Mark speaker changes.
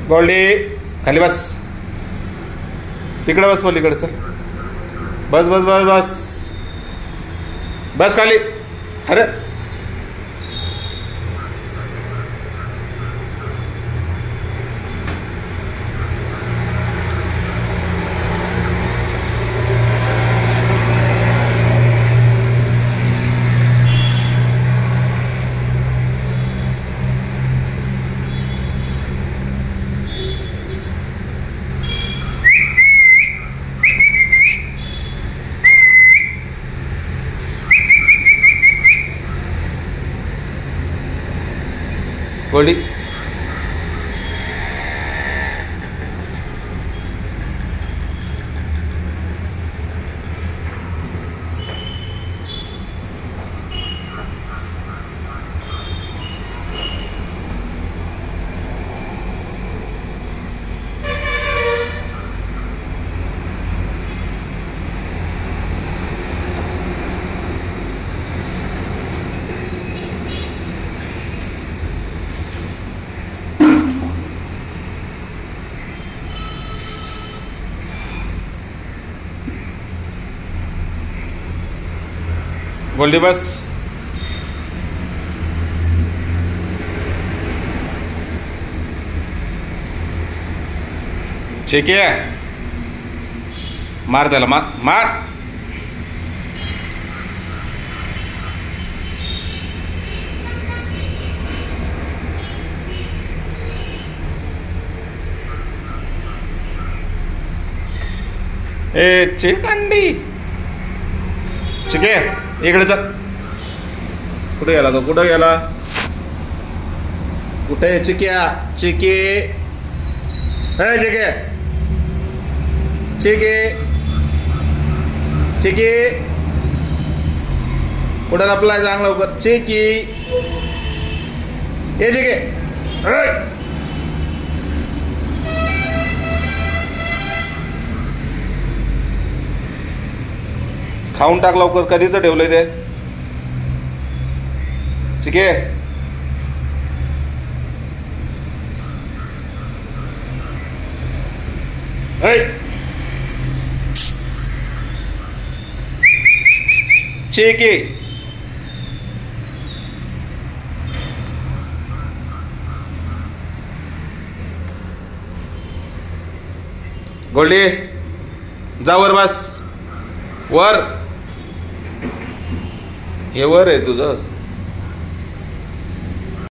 Speaker 1: गोल्डी खाली बस, तिकडे बस, पलीकडे चल, बस बस बस बस बस खाली. अरे गोल्डी गोल्डी बस. ठीक आहे, मार त्याला, मार मार. ए चिकंडी, ठीक आहे, इकडे चल. कुठे गेला तो, कुठं गेला, कुठे चिक्या, चिके, हे चिके, चिके, चिके, कुठं लपलाय, सांग लवकर. चिकी, ये चिके, खाऊन टाक लवकर, कधीच ठेवलंय ते. ठीक आहे, ठीक आहे. गोल्डी जा वर बस, वर, हे वर आहे तुझं.